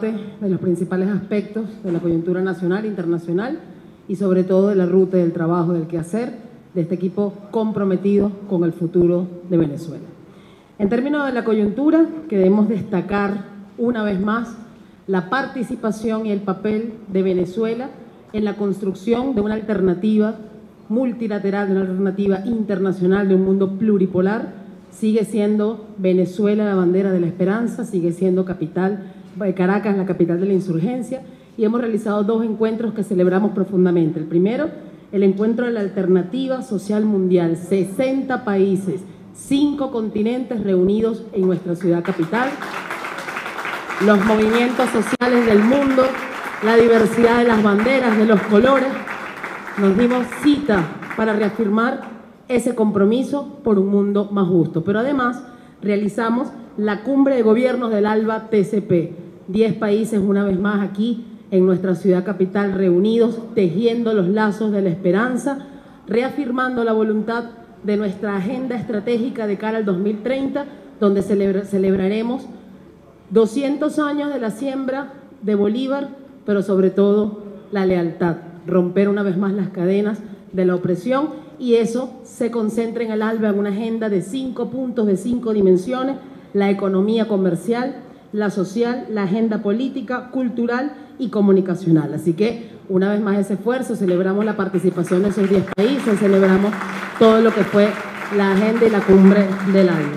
debate de los principales aspectos de la coyuntura nacional e internacional y sobre todo de la ruta del trabajo, del quehacer de este equipo comprometido con el futuro de Venezuela. En términos de la coyuntura, queremos destacar una vez más la participación y el papel de Venezuela en la construcción de una alternativa multilateral, de una alternativa internacional, de un mundo pluripolar. Sigue siendo Venezuela la bandera de la esperanza, sigue siendo Caracas la capital de la insurgencia, y hemos realizado 2 encuentros que celebramos profundamente. El primero, el encuentro de la alternativa social mundial, 60 países, 5 continentes reunidos en nuestra ciudad capital, los movimientos sociales del mundo, la diversidad de las banderas, de los colores. Nos dimos cita para reafirmar ese compromiso por un mundo más justo. Pero además realizamos la cumbre de gobiernos del ALBA TCP. 10 países una vez más aquí en nuestra ciudad capital reunidos, tejiendo los lazos de la esperanza, reafirmando la voluntad de nuestra agenda estratégica de cara al 2030, donde celebraremos 200 años de la siembra de Bolívar, pero sobre todo la lealtad, romper una vez más las cadenas de la opresión, y eso se concentra en el ALBA en una agenda de 5 puntos, de 5 dimensiones: la economía comercial, la social, la agenda política, cultural y comunicacional. Así que, una vez más, ese esfuerzo, celebramos la participación de esos 10 países, celebramos todo lo que fue la agenda y la cumbre del ALBA.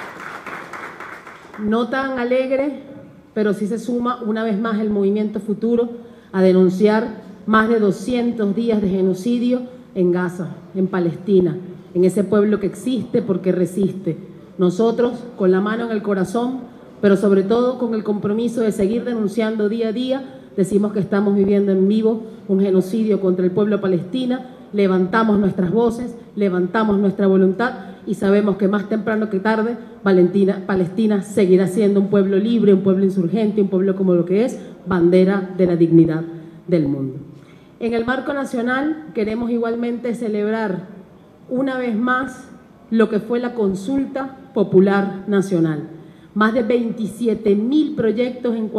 No tan alegre, pero sí se suma una vez más el Movimiento Futuro a denunciar más de 200 días de genocidio en Gaza, en Palestina, en ese pueblo que existe porque resiste. Nosotros, con la mano en el corazón, pero sobre todo con el compromiso de seguir denunciando día a día, decimos que estamos viviendo en vivo un genocidio contra el pueblo palestino, levantamos nuestras voces, levantamos nuestra voluntad y sabemos que más temprano que tarde Palestina seguirá siendo un pueblo libre, un pueblo insurgente, un pueblo como lo que es, bandera de la dignidad del mundo. En el marco nacional queremos igualmente celebrar una vez más lo que fue la consulta popular nacional. Más de 27.000 proyectos en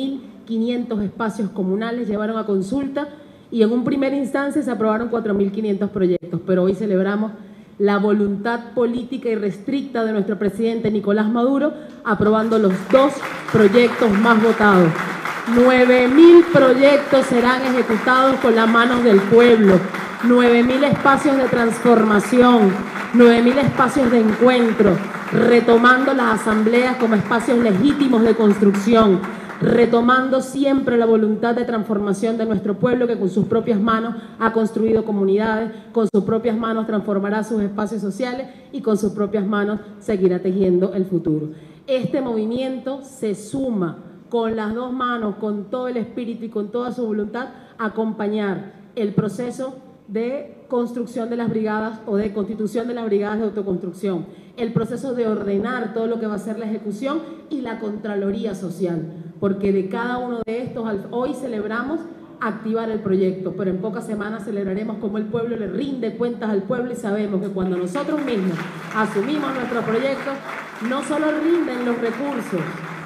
4.500 espacios comunales llevaron a consulta y en un primer instancia se aprobaron 4.500 proyectos, pero hoy celebramos la voluntad política irrestricta de nuestro presidente Nicolás Maduro, aprobando los 2 proyectos más votados. 9.000 proyectos serán ejecutados con las manos del pueblo, 9.000 espacios de transformación, 9.000 espacios de encuentro, retomando las asambleas como espacios legítimos de construcción, retomando siempre la voluntad de transformación de nuestro pueblo, que con sus propias manos ha construido comunidades, con sus propias manos transformará sus espacios sociales y con sus propias manos seguirá tejiendo el futuro. Este movimiento se suma con las 2 manos, con todo el espíritu y con toda su voluntad, a acompañar el proceso de construcción de las brigadas o de constitución de las brigadas de autoconstrucción, el proceso de ordenar todo lo que va a ser la ejecución y la Contraloría Social, porque de cada uno de estos hoy celebramos activar el proyecto, pero en pocas semanas celebraremos cómo el pueblo le rinde cuentas al pueblo, y sabemos que cuando nosotros mismos asumimos nuestro proyecto, no solo rinden los recursos,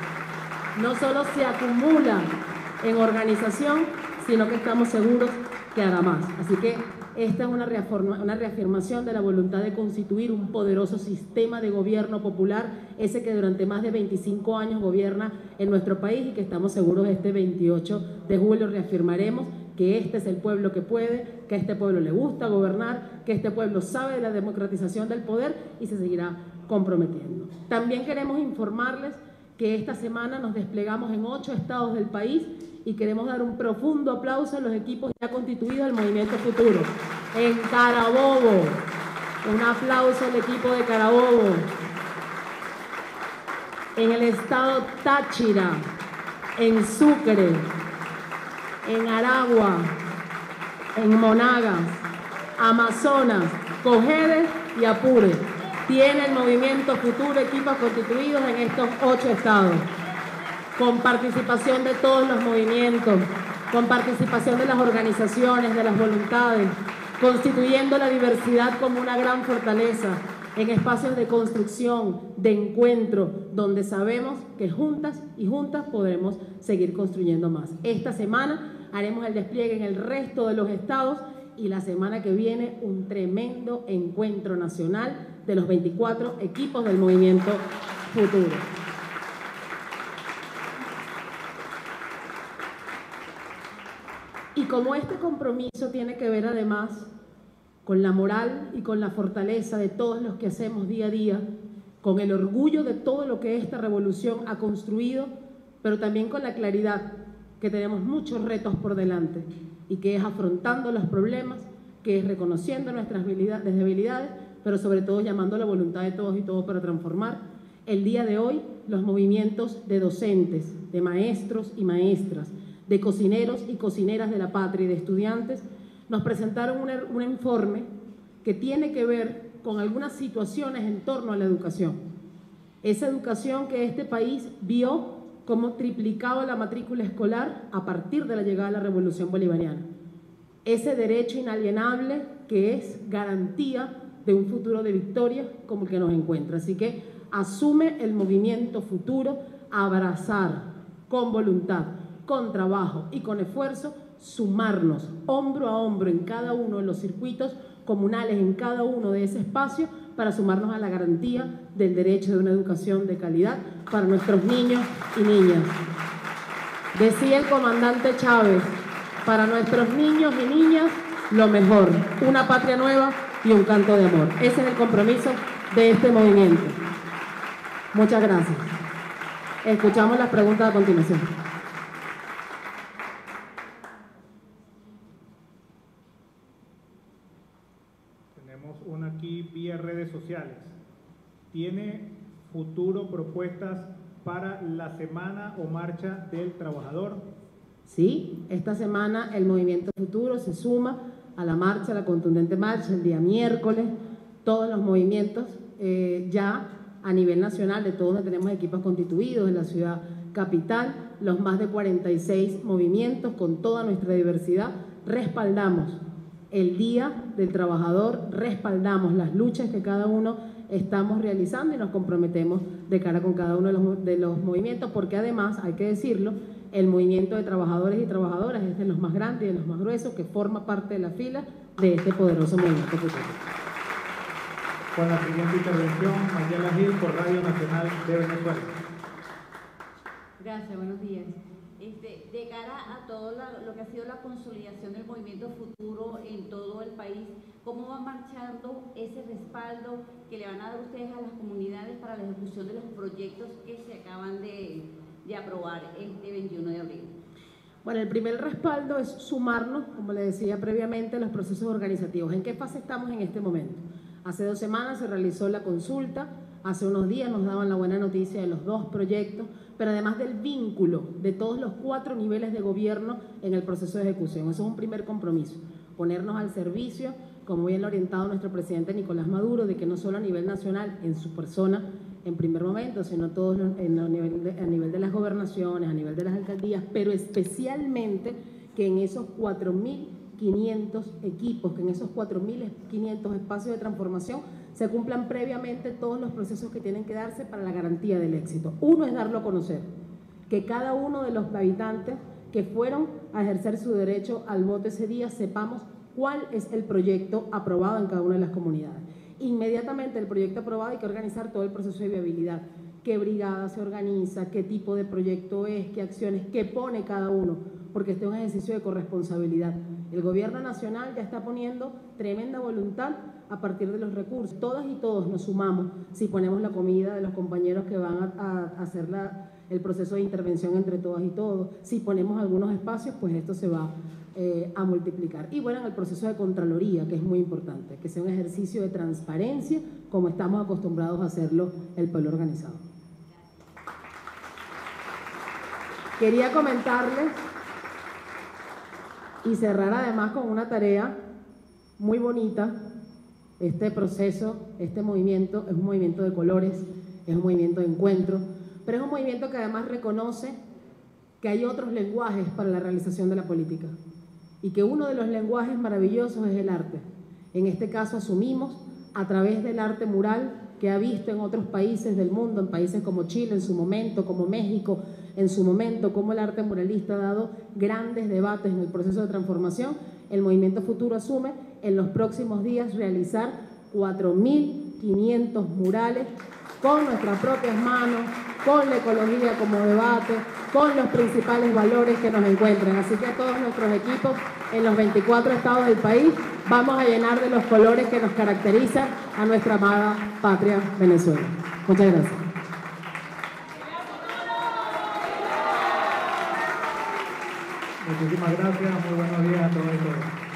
no solo se acumulan en organización, sino que estamos seguros que hará más. Así que esta es una reafirmación de la voluntad de constituir un poderoso sistema de gobierno popular, ese que durante más de 25 años gobierna en nuestro país, y que estamos seguros este 28 de julio reafirmaremos que este es el pueblo que puede, que a este pueblo le gusta gobernar, que este pueblo sabe de la democratización del poder y se seguirá comprometiendo. También queremos informarles que esta semana nos desplegamos en 8 estados del país y queremos dar un profundo aplauso a los equipos ya constituidos del Movimiento Futuro. En Carabobo, un aplauso al equipo de Carabobo. En el estado Táchira, en Sucre, en Aragua, en Monagas, Amazonas, Cojedes y Apure. Tiene el Movimiento Futuro equipos constituidos en estos 8 estados, con participación de todos los movimientos, con participación de las organizaciones, de las voluntades, constituyendo la diversidad como una gran fortaleza, en espacios de construcción, de encuentro, donde sabemos que juntas y juntas podremos seguir construyendo más. Esta semana haremos el despliegue en el resto de los estados y la semana que viene un tremendo encuentro nacional de los 24 equipos del Movimiento Futuro. Y como este compromiso tiene que ver además con la moral y con la fortaleza de todos los que hacemos día a día, con el orgullo de todo lo que esta revolución ha construido, pero también con la claridad que tenemos muchos retos por delante y que es afrontando los problemas, que es reconociendo nuestras debilidades, pero sobre todo llamando a la voluntad de todos y todos para transformar. El día de hoy, los movimientos de docentes, de maestros y maestras, de cocineros y cocineras de la patria y de estudiantes, nos presentaron un informe que tiene que ver con algunas situaciones en torno a la educación. Esa educación que este país vio cómo triplicaba la matrícula escolar a partir de la llegada de la Revolución Bolivariana. Ese derecho inalienable que es garantía de un futuro de victoria como el que nos encuentra. Así que asume el Movimiento Futuro a abrazar con voluntad, con trabajo y con esfuerzo, sumarnos hombro a hombro en cada uno de los circuitos comunales, en cada uno de ese espacio, para sumarnos a la garantía del derecho de una educación de calidad para nuestros niños y niñas. Decía el comandante Chávez, para nuestros niños y niñas, lo mejor, una patria nueva y un canto de amor. Ese es el compromiso de este movimiento. Muchas gracias. Escuchamos las preguntas a continuación. Tenemos una aquí vía redes sociales. ¿Tiene Futuro propuestas para la Semana o Marcha del Trabajador? Sí, esta semana el Movimiento Futuro se suma a la marcha, a la contundente marcha, el día miércoles, todos los movimientos ya a nivel nacional, de todos donde tenemos equipos constituidos en la ciudad capital, los más de 46 movimientos con toda nuestra diversidad, respaldamos el Día del Trabajador, respaldamos las luchas que cada uno estamos realizando y nos comprometemos de cara con cada uno de los movimientos, porque además, hay que decirlo, el movimiento de trabajadores y trabajadoras es de los más grandes y de los más gruesos, que forma parte de la fila de este poderoso movimiento futuro. Con la siguiente intervención, Mayela Gil por Radio Nacional de Venezuela. Gracias, buenos días. De cara a todo lo que ha sido la consolidación del Movimiento Futuro en todo el país, ¿cómo va marchando ese respaldo que le van a dar ustedes a las comunidades para la ejecución de los proyectos que se acaban de aprobar este 21 de abril? Bueno, el primer respaldo es sumarnos, como le decía previamente, a los procesos organizativos. ¿En qué fase estamos en este momento? Hace 2 semanas se realizó la consulta, hace unos días nos daban la buena noticia de los 2 proyectos, pero además del vínculo de todos los 4 niveles de gobierno en el proceso de ejecución. Eso es un primer compromiso, ponernos al servicio, como bien lo ha orientado nuestro presidente Nicolás Maduro, de que no solo a nivel nacional, en su persona, en primer momento, sino todos a nivel de las gobernaciones, a nivel de las alcaldías, pero especialmente que en esos 4.500 equipos, que en esos 4.500 espacios de transformación se cumplan previamente todos los procesos que tienen que darse para la garantía del éxito. Uno es darlo a conocer, que cada uno de los habitantes que fueron a ejercer su derecho al voto ese día sepamos cuál es el proyecto aprobado en cada una de las comunidades. Inmediatamente el proyecto aprobado hay que organizar todo el proceso de viabilidad. ¿Qué brigada se organiza? ¿Qué tipo de proyecto es? ¿Qué acciones? ¿Qué pone cada uno? Porque este es un ejercicio de corresponsabilidad. El gobierno nacional ya está poniendo tremenda voluntad a partir de los recursos. Todas y todos nos sumamos si ponemos la comida de los compañeros que van a hacer el proceso de intervención entre todas y todos. Si ponemos algunos espacios, pues esto se va a multiplicar. Y bueno, en el proceso de Contraloría, que es muy importante, que sea un ejercicio de transparencia como estamos acostumbrados a hacerlo el pueblo organizado. Quería comentarles y cerrar además con una tarea muy bonita. Este proceso, este movimiento es un movimiento de colores, es un movimiento de encuentro, pero es un movimiento que además reconoce que hay otros lenguajes para la realización de la política y que uno de los lenguajes maravillosos es el arte. En este caso asumimos a través del arte mural que ha visto en otros países del mundo, en países como Chile en su momento, como México en su momento, como el arte muralista ha dado grandes debates en el proceso de transformación. El Movimiento Futuro asume en los próximos días realizar 4.500 murales con nuestras propias manos, con la ecología como debate, con los principales valores que nos encuentran. Así que a todos nuestros equipos en los 24 estados del país vamos a llenar de los colores que nos caracterizan a nuestra amada patria Venezuela. Muchas gracias. Muchísimas gracias, muy buenos días a todos y todas.